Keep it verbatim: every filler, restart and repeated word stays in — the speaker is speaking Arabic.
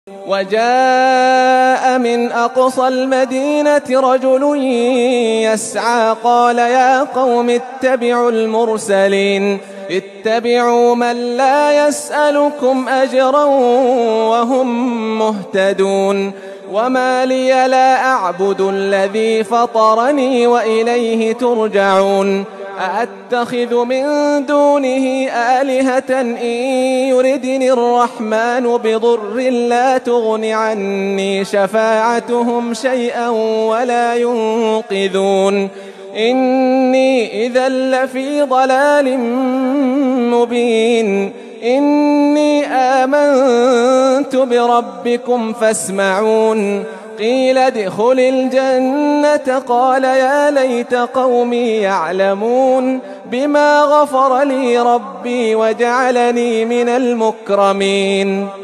وجاء من أقصى المدينة رجل يسعى قال يا قوم اتبعوا المرسلين اتبعوا من لا يسألكم أجرا وهم مهتدون وما لي لا أعبد الذي فطرني وإليه ترجعون أأتخذ من دونه آلهة إن يردني الرحمن بضر لا تغن عني شفاعتهم شيئا ولا ينقذون إني إذا لفي ضلال مبين إني آمنت بربكم فاسمعون قيل ادخل الجنة قال يا ليت قومي يعلمون بما غفر لي ربي وجعلني من المكرمين